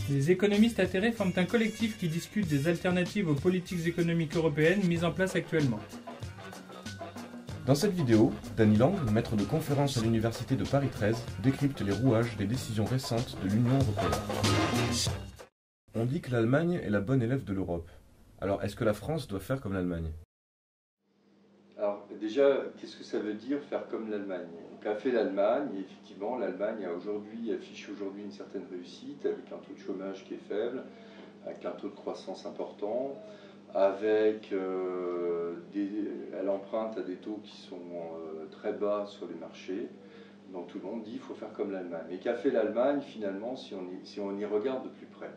Les économistes atterrés forment un collectif qui discute des alternatives aux politiques économiques européennes mises en place actuellement. Dans cette vidéo, Danny Lang, maître de conférence à l'université de Paris 13, décrypte les rouages des décisions récentes de l'Union européenne. On dit que l'Allemagne est la bonne élève de l'Europe. Alors, est-ce que la France doit faire comme l'Allemagne ? Alors déjà, qu'est-ce que ça veut dire faire comme l'Allemagne? Qu'a fait l'Allemagne? Et effectivement, l'Allemagne affiche aujourd'hui une certaine réussite, avec un taux de chômage qui est faible, avec un taux de croissance important, avec elle emprunte à des taux qui sont très bas sur les marchés. Donc tout le monde dit qu'il faut faire comme l'Allemagne. Mais qu'a fait l'Allemagne finalement si on y regarde de plus près?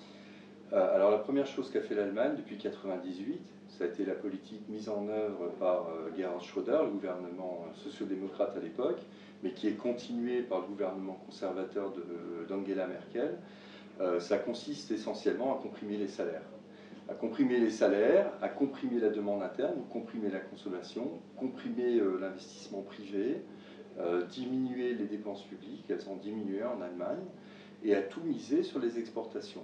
Alors la première chose qu'a fait l'Allemagne depuis 1998, ça a été la politique mise en œuvre par Gerhard Schröder, le gouvernement sociodémocrate à l'époque, mais qui est continuée par le gouvernement conservateur d'Angela Merkel. Ça consiste essentiellement à comprimer les salaires. À comprimer les salaires, à comprimer la demande interne, comprimer la consommation, comprimer l'investissement privé, diminuer les dépenses publiques, elles ont diminué en Allemagne, et à tout miser sur les exportations.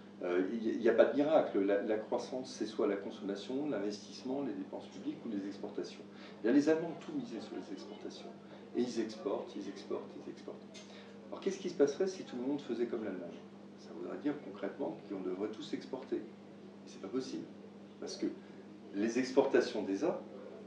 Il n'y a pas de miracle, la croissance c'est soit la consommation, l'investissement, les dépenses publiques ou les exportations. Et là, les Allemands ont tout misé sur les exportations. Et ils exportent, ils exportent, ils exportent. Alors qu'est-ce qui se passerait si tout le monde faisait comme l'Allemagne? Ça voudrait dire concrètement qu'on devrait tous exporter. Et c'est pas possible. Parce que les exportations des uns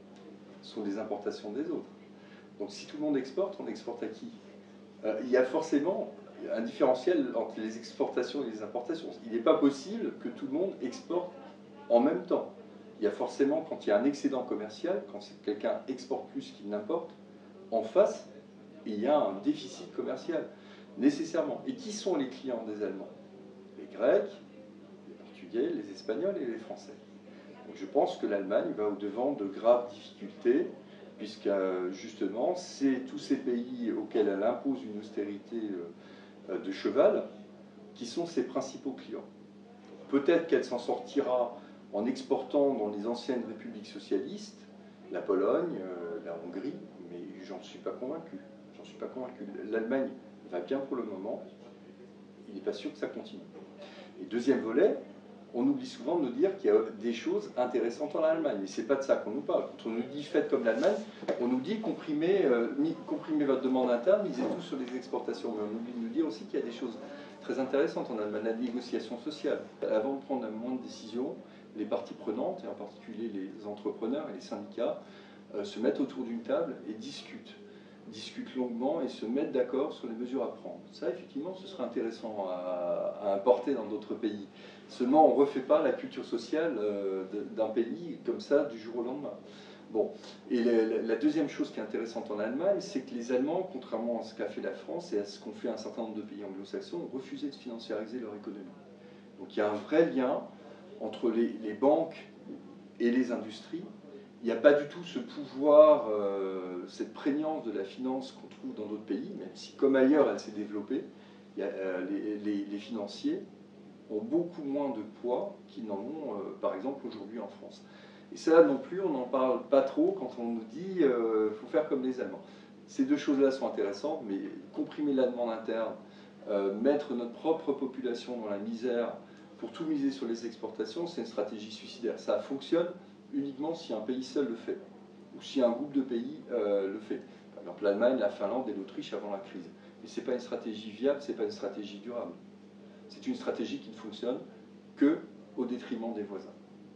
sont des importations des autres. Donc si tout le monde exporte, on exporte à qui? Il y a forcément un différentiel entre les exportations et les importations. Il n'est pas possible que tout le monde exporte en même temps. Il y a forcément, quand il y a un excédent commercial, quand quelqu'un exporte plus qu'il n'importe, en face, il y a un déficit commercial, nécessairement. Et qui sont les clients des Allemands? Les Grecs, les Portugais, les Espagnols et les Français. Donc je pense que l'Allemagne va au-devant de graves difficultés, puisque justement, c'est tous ces pays auxquels elle impose une austérité de cheval qui sont ses principaux clients. Peut-être qu'elle s'en sortira en exportant dans les anciennes républiques socialistes, la Pologne, la Hongrie, mais j'en suis pas convaincu. J'en suis pas convaincu. L'Allemagne va bien pour le moment, il n'est pas sûr que ça continue. Et deuxième volet, on oublie souvent de nous dire qu'il y a des choses intéressantes en Allemagne, mais c'est pas de ça qu'on nous parle. Quand on nous dit faites comme l'Allemagne, on nous dit comprimez votre demande interne, misez tout sur les exportations. Mais on oublie de nous dire aussi qu'il y a des choses très intéressantes en Allemagne, la négociation sociale. Avant de prendre la moindre décision, les parties prenantes, et en particulier les entrepreneurs et les syndicats, se mettent autour d'une table et discutent longuement et se mettent d'accord sur les mesures à prendre. Ça, effectivement, ce serait intéressant à importer dans d'autres pays. Seulement, on ne refait pas la culture sociale d'un pays comme ça du jour au lendemain. Bon. Et la deuxième chose qui est intéressante en Allemagne, c'est que les Allemands, contrairement à ce qu'a fait la France et à ce qu'ont fait un certain nombre de pays anglo-saxons, ont refusé de financiariser leur économie. Donc il y a un vrai lien entre les banques et les industries. Il n'y a pas du tout ce pouvoir, cette prégnance de la finance qu'on trouve dans d'autres pays, même si comme ailleurs elle s'est développée, les financiers ont beaucoup moins de poids qu'ils n'en ont par exemple aujourd'hui en France. Et ça non plus, on n'en parle pas trop quand on nous dit faut faire comme les Allemands. Ces deux choses-là sont intéressantes, mais comprimer la demande interne, mettre notre propre population dans la misère pour tout miser sur les exportations, c'est une stratégie suicidaire. Ça fonctionne uniquement si un pays seul le fait, ou si un groupe de pays le fait. Par exemple l'Allemagne, la Finlande et l'Autriche avant la crise. Mais ce n'est pas une stratégie viable, ce n'est pas une stratégie durable. C'est une stratégie qui ne fonctionne que au détriment des voisins.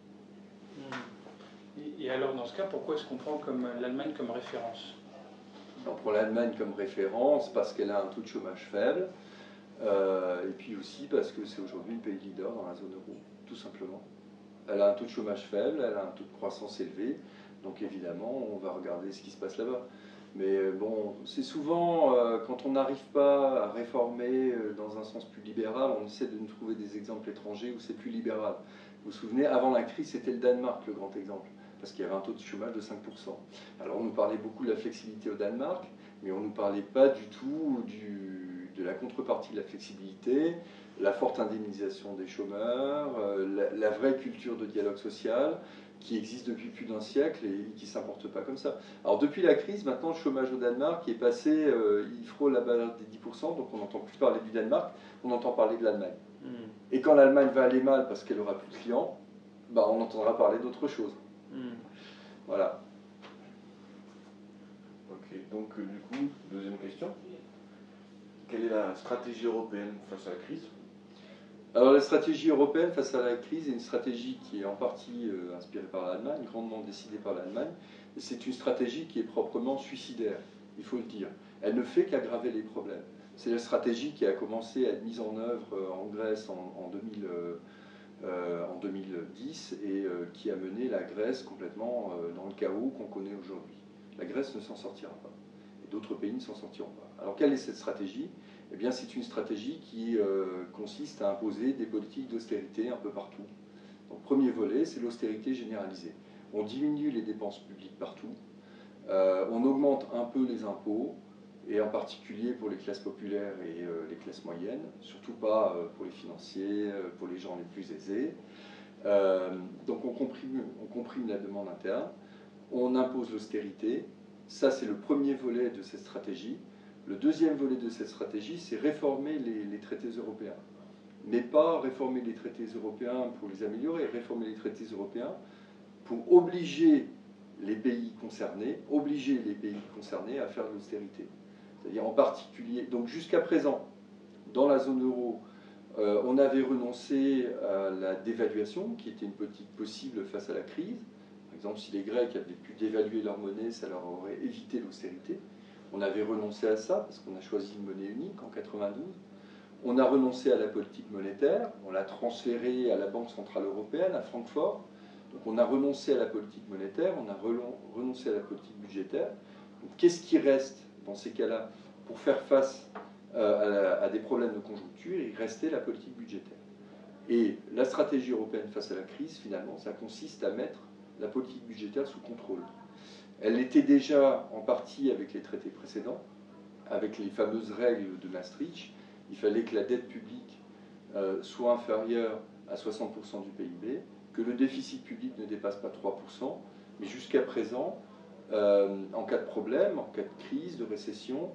Et alors dans ce cas, pourquoi est-ce qu'on prend l'Allemagne comme référence? On prend l'Allemagne comme référence parce qu'elle a un taux de chômage faible, et puis aussi parce que c'est aujourd'hui le pays leader dans la zone euro, tout simplement. Elle a un taux de chômage faible, elle a un taux de croissance élevé, donc évidemment on va regarder ce qui se passe là-bas. Mais bon, c'est souvent, quand on n'arrive pas à réformer dans un sens plus libéral, on essaie de nous trouver des exemples étrangers où c'est plus libéral. Vous vous souvenez, avant la crise, c'était le Danemark le grand exemple, parce qu'il y avait un taux de chômage de 5%. Alors on nous parlait beaucoup de la flexibilité au Danemark, mais on ne nous parlait pas du tout de la contrepartie de la flexibilité, la forte indemnisation des chômeurs, la vraie culture de dialogue social qui existe depuis plus d'un siècle et qui ne s'importe pas comme ça. Alors depuis la crise, maintenant le chômage au Danemark est passé, il frôle la barre des 10%, donc on n'entend plus parler du Danemark, on entend parler de l'Allemagne. Et quand l'Allemagne va aller mal parce qu'elle n'aura plus de clients, bah, on entendra parler d'autre chose. Voilà. Ok, donc du coup, deuxième question. Quelle est la stratégie européenne face à la crise? Alors la stratégie européenne face à la crise est une stratégie qui est en partie inspirée par l'Allemagne, grandement décidée par l'Allemagne, et c'est une stratégie qui est proprement suicidaire, il faut le dire. Elle ne fait qu'aggraver les problèmes. C'est la stratégie qui a commencé à être mise en œuvre en Grèce en 2010 et qui a mené la Grèce complètement dans le chaos qu'on connaît aujourd'hui. La Grèce ne s'en sortira pas, et d'autres pays ne s'en sortiront pas. Alors quelle est cette stratégie? Eh bien, c'est une stratégie qui consiste à imposer des politiques d'austérité un peu partout. Donc, premier volet, c'est l'austérité généralisée. On diminue les dépenses publiques partout, on augmente un peu les impôts, et en particulier pour les classes populaires et les classes moyennes, surtout pas pour les financiers, pour les gens les plus aisés. Donc, on comprime la demande interne, on impose l'austérité. Ça, c'est le premier volet de cette stratégie. Le deuxième volet de cette stratégie, c'est réformer les traités européens. Mais pas réformer les traités européens pour les améliorer, réformer les traités européens pour obliger les pays concernés à faire de l'austérité. C'est-à-dire en particulier, donc jusqu'à présent, dans la zone euro, on avait renoncé à la dévaluation, qui était une politique possible face à la crise. Par exemple, si les Grecs avaient pu dévaluer leur monnaie, ça leur aurait évité l'austérité. On avait renoncé à ça parce qu'on a choisi une monnaie unique en 92. On a renoncé à la politique monétaire, on l'a transférée à la Banque Centrale Européenne, à Francfort. Donc on a renoncé à la politique monétaire, on a renoncé à la politique budgétaire. Qu'est-ce qui reste dans ces cas-là pour faire face à des problèmes de conjoncture? Il restait la politique budgétaire. Et la stratégie européenne face à la crise, finalement, ça consiste à mettre la politique budgétaire sous contrôle. Elle l'était déjà en partie avec les traités précédents, avec les fameuses règles de Maastricht. Il fallait que la dette publique soit inférieure à 60% du PIB, que le déficit public ne dépasse pas 3%, mais jusqu'à présent, en cas de problème, en cas de crise, de récession,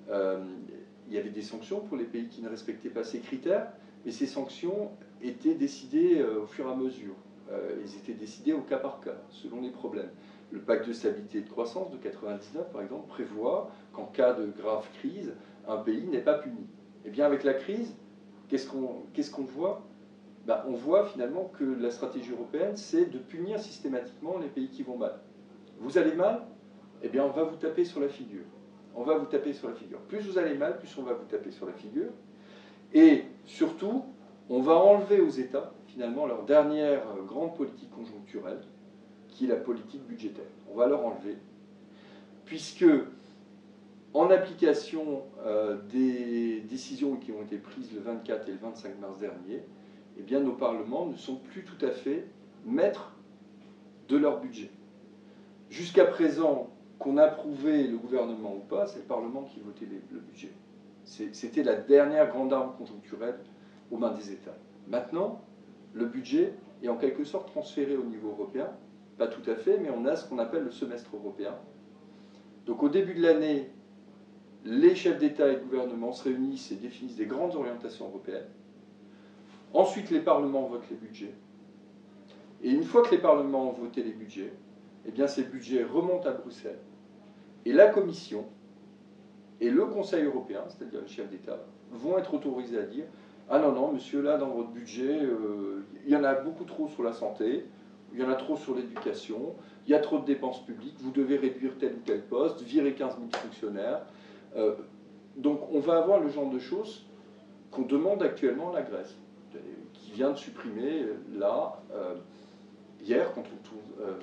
il y avait des sanctions pour les pays qui ne respectaient pas ces critères, mais ces sanctions étaient décidées au fur et à mesure. Elles étaient décidées au cas par cas, selon les problèmes. Le pacte de stabilité et de croissance de 1999, par exemple, prévoit qu'en cas de grave crise, un pays n'est pas puni. Eh bien, avec la crise, qu'est-ce qu'on voit? On voit finalement que la stratégie européenne, c'est de punir systématiquement les pays qui vont mal. Vous allez mal? Eh bien, on va vous taper sur la figure. On va vous taper sur la figure. Plus vous allez mal, plus on va vous taper sur la figure. Et surtout, on va enlever aux États, finalement, leur dernière grande politique conjoncturelle, qui est la politique budgétaire. On va leur enlever, puisque, en application des décisions qui ont été prises le 24 et le 25 mars dernier, eh bien, nos parlements ne sont plus tout à fait maîtres de leur budget. Jusqu'à présent, qu'on approuvait le gouvernement ou pas, c'est le Parlement qui votait le budget. C'était la dernière grande arme conjoncturelle aux mains des États. Maintenant, le budget est en quelque sorte transféré au niveau européen, pas tout à fait, mais on a ce qu'on appelle le semestre européen. Donc au début de l'année, les chefs d'État et de gouvernement se réunissent et définissent des grandes orientations européennes. Ensuite, les parlements votent les budgets. Et une fois que les parlements ont voté les budgets, eh bien ces budgets remontent à Bruxelles. Et la Commission et le Conseil européen, c'est-à-dire les chefs d'État, vont être autorisés à dire « Ah non, non, monsieur, là, dans votre budget, il y en a beaucoup trop sur la santé, il y en a trop sur l'éducation, il y a trop de dépenses publiques, vous devez réduire tel ou tel poste, virer 15 000 fonctionnaires. » Donc on va avoir le genre de choses qu'on demande actuellement à la Grèce, qui vient de supprimer, là, hier, quand on tourne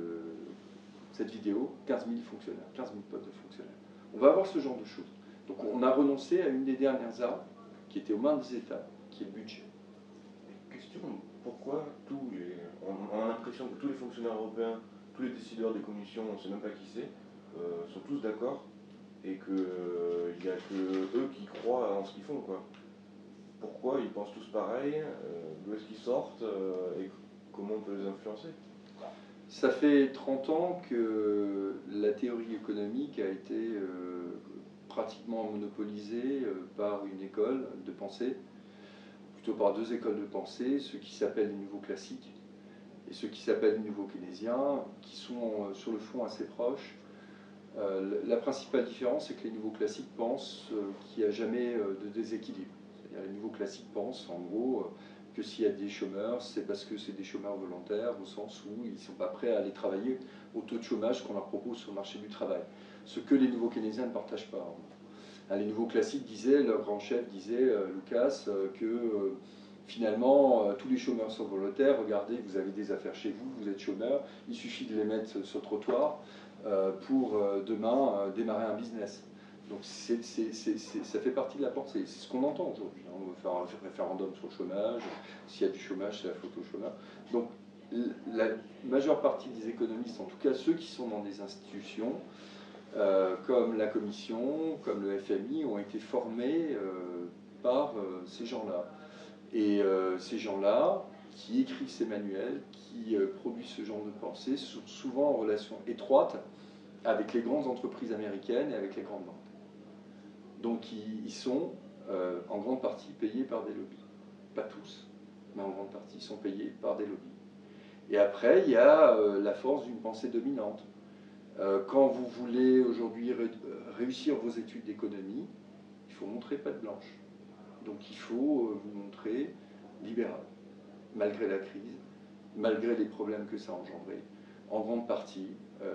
cette vidéo, 15 000 fonctionnaires, 15 000 postes de fonctionnaires. On va avoir ce genre de choses. Donc on a renoncé à une des dernières armes qui était aux mains des États, qui est le budget. Question, pourquoi on a l'impression que tous les fonctionnaires européens, tous les décideurs des commissions, on ne sait même pas qui c'est, sont tous d'accord et qu'il n'y a que eux qui croient en ce qu'ils font, quoi. Pourquoi ils pensent tous pareil? D'où est-ce qu'ils sortent et comment on peut les influencer? Ça fait 30 ans que la théorie économique a été pratiquement monopolisée par une école de pensée, plutôt par deux écoles de pensée, ceux qui s'appellent les nouveaux classiques et ceux qui s'appellent les nouveaux keynésiens, qui sont sur le fond assez proches. La principale différence, c'est que les nouveaux classiques pensent qu'il n'y a jamais de déséquilibre. C'est-à-dire les nouveaux classiques pensent, en gros, que s'il y a des chômeurs, c'est parce que c'est des chômeurs volontaires, au sens où ils ne sont pas prêts à aller travailler au taux de chômage qu'on leur propose sur le marché du travail. Ce que les nouveaux keynésiens ne partagent pas. Les nouveaux classiques disaient, leur grand chef disait, Lucas, que finalement, tous les chômeurs sont volontaires. Regardez, vous avez des affaires chez vous, vous êtes chômeur, il suffit de les mettre sur le trottoir pour demain démarrer un business. Donc ça fait partie de la pensée. C'est ce qu'on entend aujourd'hui. On veut faire un référendum sur le chômage. S'il y a du chômage, c'est la faute au chômeur. Donc la majeure partie des économistes, en tout cas ceux qui sont dans des institutions, comme la Commission, comme le FMI, ont été formés par ces gens-là. Et ces gens-là, qui écrivent ces manuels, qui produisent ce genre de pensée, sont souvent en relation étroite avec les grandes entreprises américaines et avec les grandes banques. Donc ils sont en grande partie payés par des lobbies. Pas tous, mais en grande partie, ils sont payés par des lobbies. Et après, il y a la force d'une pensée dominante. Quand vous voulez aujourd'hui réussir vos études d'économie, il faut montrer patte blanche. Donc il faut vous montrer libéral, malgré la crise, malgré les problèmes que ça a engendré. En grande partie,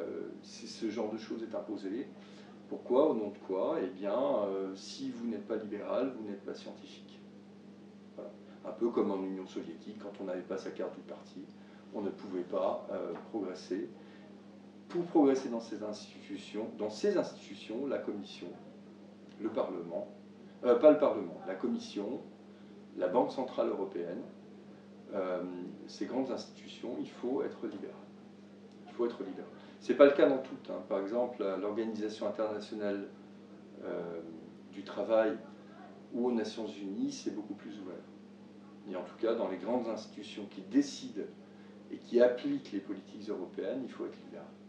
ce genre de choses est imposé. Pourquoi? Au nom de quoi? Eh bien, si vous n'êtes pas libéral, vous n'êtes pas scientifique. Voilà. Un peu comme en Union soviétique, quand on n'avait pas sa carte du parti, on ne pouvait pas progresser. Pour progresser dans ces institutions, la Commission, le Parlement, pas le Parlement, la Commission, la Banque Centrale Européenne, ces grandes institutions, il faut être libéral. Il faut être libéral. Ce n'est pas le cas dans toutes. Hein. Par exemple, l'Organisation internationale du travail ou aux Nations Unies, c'est beaucoup plus ouvert. Et en tout cas, dans les grandes institutions qui décident et qui appliquent les politiques européennes, il faut être libéral.